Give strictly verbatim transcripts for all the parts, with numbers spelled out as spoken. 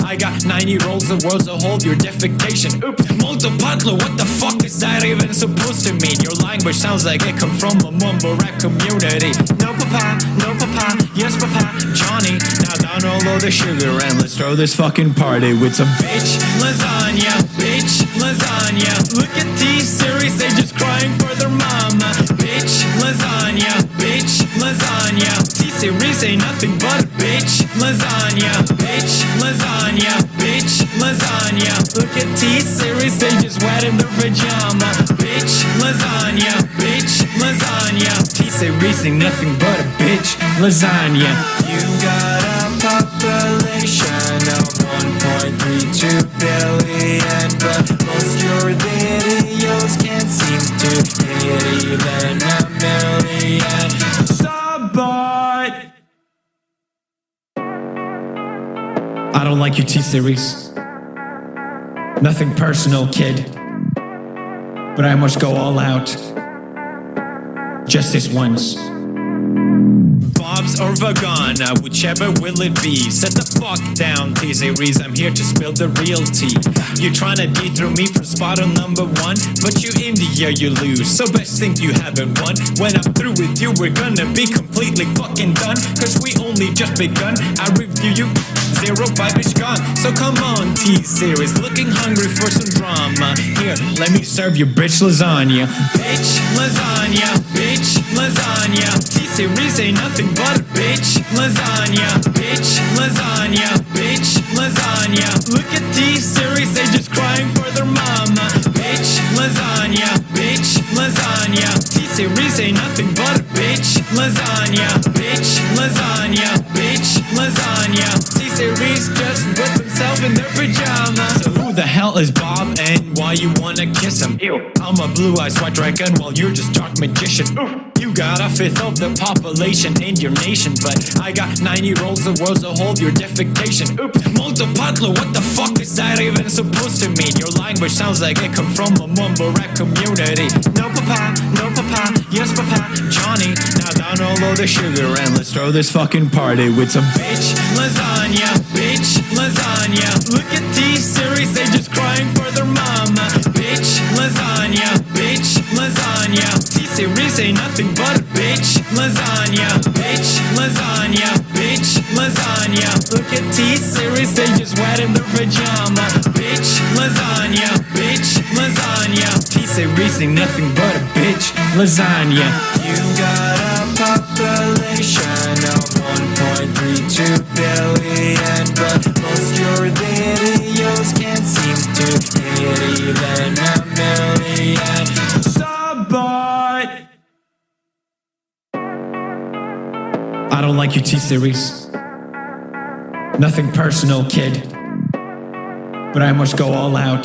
I got nine year olds, the world's a hold your defecation. Oops, molto patlo, what the fuck is that even supposed to mean? Your language sounds like it come from a mumble rap community. No papa, no papa, yes papa, Johnny. Now down all of the sugar and let's throw this fucking party with some bitch lasagna, bitch lasagna. Look at Tseries, they just crying for their mama. Bitch lasagna, bitch lasagna. Tseries ain't nothing but a bitch lasagna, bitch lasagna, bitch lasagna. Look at Tseries, they just wet in their pajama. Bitch lasagna, bitch lasagna. Tseries ain't nothing but a bitch lasagna. You got a population of one point three two billion, but most your videos can't seem to hit even a million. Sabot! I don't like your T-Series. Nothing personal, kid. But I must go all out. Just this once. Bob's or Vagana, whichever will it be. Set the fuck down, Tseries, I'm here to spill the real tea. You're trying to dethrone me from spot on number one, but you India, you lose, so best think you haven't won. When I'm through with you, we're gonna be completely fucking done, cause we only just begun. I review you, zero vibe is gone. So come on, T-Series, looking hungry for some drama. Here, let me serve you bitch lasagna. Bitch lasagna, bitch lasagna. T-Series ain't nothing but a bitch lasagna, bitch lasagna, bitch lasagna. Look at T-Series, they just crying for their mama. Bitch lasagna, bitch lasagna. T-Series ain't nothing but a bitch lasagna, bitch lasagna, bitch lasagna. T-Series just put themselves in their pajamas. So who the hell is Bob and why you wanna kiss him? Ew. I'm a blue-eyed white dragon while you're just dark magician. Oof. You got a fifth of the population in your nation, but I got nine year olds, the world's a hold your defecation. Oops, molto patlo, what the fuck is that even supposed to mean? Your language sounds like it come from a mumble rap community. No papa, no papa, yes papa, Johnny. Now down all of the sugar and let's throw this fucking party with some bitch lasagna, bitch lasagna. Look at T-Series, they just crying for their mama. Bitch lasagna, bitch lasagna. T-Series ain't nothing but a bitch lasagna, bitch lasagna, bitch lasagna. Look at T-Series, they just wet in their pajama. Bitch lasagna, bitch lasagna. T-Series ain't nothing but a bitch lasagna. You got a population of one point three two billion, but most your videos can't seem to hit even a million. Sabot! I don't like your T-Series. Nothing personal, kid. But I must go all out.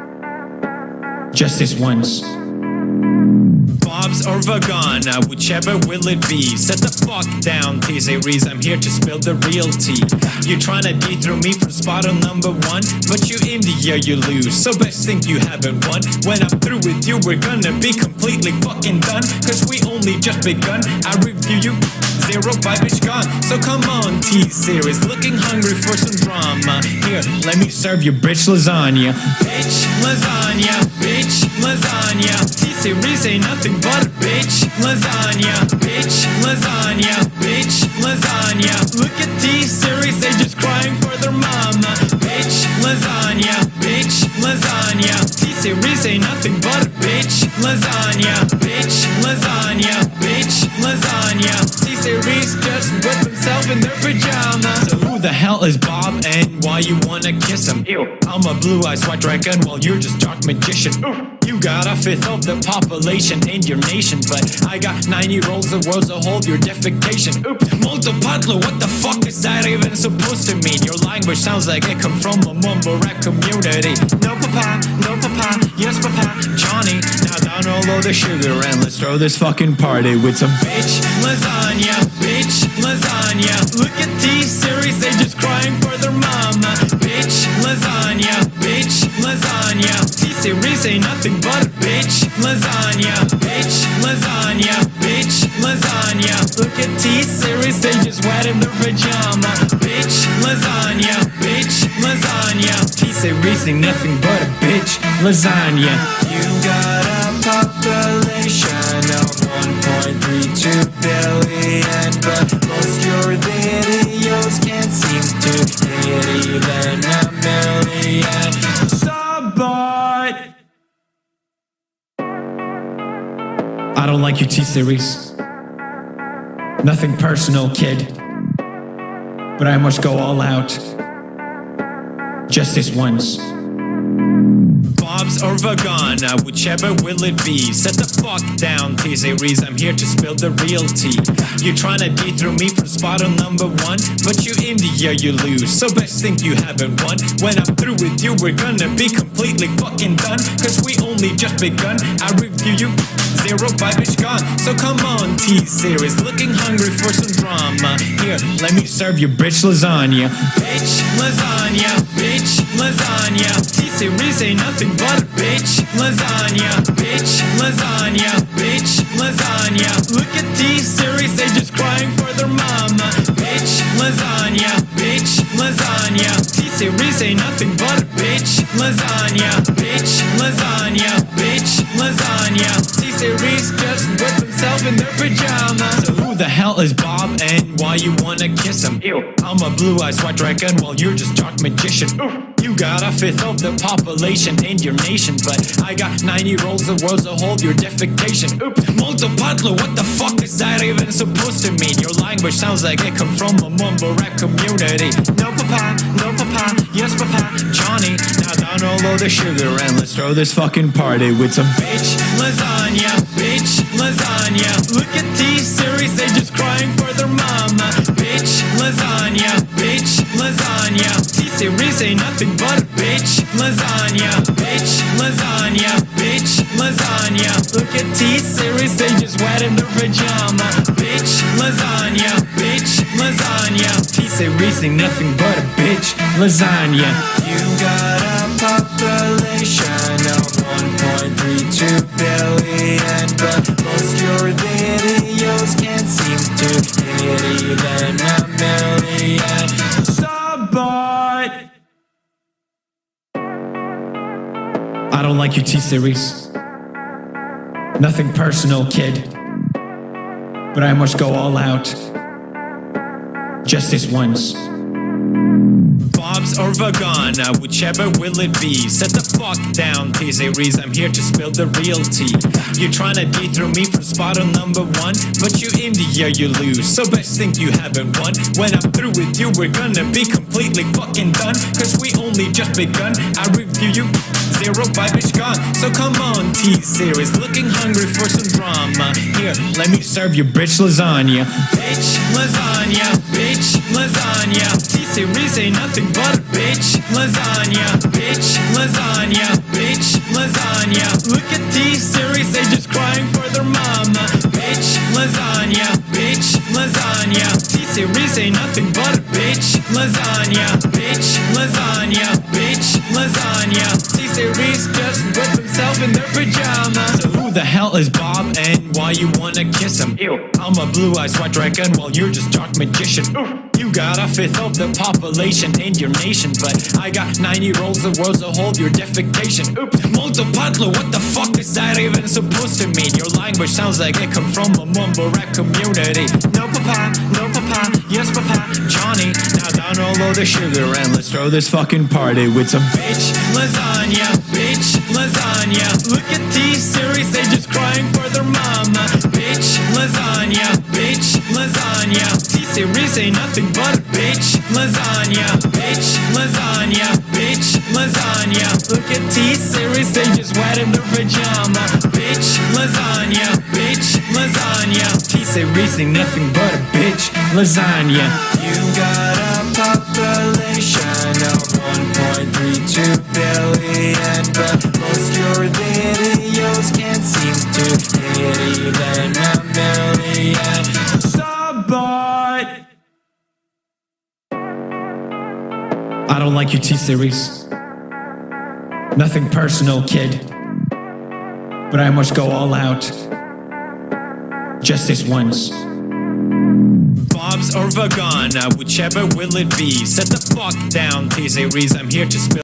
Just this once. Bob's or Vagana, whichever will it be. Set the fuck down, Tseries, I'm here to spill the real tea. You're trying to dethrone me from spot on number one, but you India, you lose, so best think you haven't won. When I'm through with you, we're gonna be completely fucking done, cause we only just begun. I review you, zero vibe is gone. So come on, T-Series, looking hungry for some drama. Here, let me serve you bitch lasagna. Bitch lasagna, bitch lasagna. T-Series ain't nothing but a bitch lasagna, bitch lasagna, bitch lasagna. Look at T-Series, they just crying for their mama. Bitch lasagna, bitch lasagna. T-Series ain't nothing but a bitch lasagna, bitch lasagna, bitch lasagna. T-Series just put themselves in their pajamas. So who the hell is Bob and why you wanna kiss him? Ew. I'm a blue-eyed white dragon while you're just dark magician. Oof. You got a fifth of the population in your nation, but I got nine year olds, the world's a hold your defecation. Oops, molto patlo, what the fuck is that even supposed to mean? Your language sounds like it come from a mumble rap community. No papa, no papa, yes papa, Johnny. Now down all of the sugar and let's throw this fucking party with some bitch lasagna, bitch lasagna. Look at Tseries, they just crying for their mama. Bitch lasagna, bitch lasagna. Tseries ain't nothing but a bitch lasagna, bitch lasagna, bitch lasagna. Look at Tseries, they just wet in their pajama. Bitch lasagna, bitch lasagna. Tseries ain't nothing but a bitch lasagna. You got a population of one point three two billion, but most your videos can't seem to hit even a million. Sabot! I don't like you, T-Series. Nothing personal, kid, but I must go all out. Just this once. Bob's or Vagana, whichever will it be. Set the fuck down, Tseries, I'm here to spill the real tea. You're trying to dethrone me from spot on number one, but you in the year you lose, so best think you haven't won. When I'm through with you, we're gonna be completely fucking done, cause we only just begun. I review you, zero by bitch gone. So come on, T-Series, looking hungry for some drama. Here, let me serve you bitch lasagna. Bitch lasagna, bitch lasagna. T-Series ain't nothing but a bitch lasagna. Bitch lasagna, bitch lasagna. Look at T-Series, they just crying for their mama. Bitch lasagna, bitch lasagna. T-Series ain't nothing but a bitch lasagna. Bitch lasagna, bitch lasagna. T-Series just whip himself in their pajamas. So who the hell is Bob and why you wanna kiss him? Ew, I'm a blue-eyed white dragon while you're just dark magician. Oof. You got a fifth of the population in your nation, but I got ninety rolls of worlds to hold your defecation. Oops, multipatlo, what the fuck is that even supposed to mean? Your language sounds like it come from a mumble rap community. No papa, no papa, yes papa, Johnny. Now download the sugar and let's throw this fucking party with some bitch lasagna, bitch lasagna. Look at T-Series, they just crying for their mama. Bitch lasagna, bitch lasagna. T-Series ain't nothing but a bitch lasagna. Bitch lasagna, bitch lasagna. Look at T-Series, they just wet in their pajama. Bitch lasagna, bitch lasagna. T-Series ain't nothing but a bitch lasagna. You got a population of one point three two billion, but most your videos can't seem to hit even a million. Sabot! I don't like you, T-Series. Nothing personal, kid, but I must go all out. Just this once. Bob's or Vagana, whichever will it be. Set the fuck down, Tseries, I'm here to spill the real tea. You're trying to dethrone me from spot on number one, but you in the year you lose, so best think you haven't won. When I'm through with you, we're gonna be completely fucking done, cause we only just begun. I review you, zero by bitch gone. So come on, T-Series, looking hungry for some drama. Here, let me serve you bitch lasagna. Bitch lasagna, bitch lasagna. T-Series ain't nothing but a bitch lasagna. Bitch lasagna, bitch lasagna. Look at T-Series, they just crying for their mama. Bitch lasagna, bitch lasagna. T-Series ain't nothing but a bitch lasagna. Bitch lasagna, bitch lasagna. T-Series just whip himself in their pajamas. So who the hell is Bob and why you wanna kiss him? Ew, I'm a blue-eyed white dragon while you're just dark magician. Oof. You got a fifth of the population in your nation, but I got ninety rolls of worlds to hold your defecation. Oops, multipatlo, what the fuck is that even supposed to mean? Your language sounds like it come from a mumble rap community. No papa, no papa, yes papa, Johnny. Now download the sugar and let's throw this fucking party with some bitch lasagna, bitch lasagna. Look at T-Series, they just crying for their mama. Bitch lasagna, bitch lasagna. T-Series ain't nothing but a bitch lasagna. Bitch lasagna, bitch lasagna. Look at T-Series, they just wet in their pajama. Bitch lasagna, bitch lasagna. T-Series ain't nothing but a bitch lasagna. You got a population of one point three two billion, but most your videos can't seem to hit even a million. Sabot! I don't like you, T-Series. Nothing personal, kid, but I must go all out. Just this once. Bob's or Vagana, whichever will it be. Set the fuck down, Tseries, I'm here to spill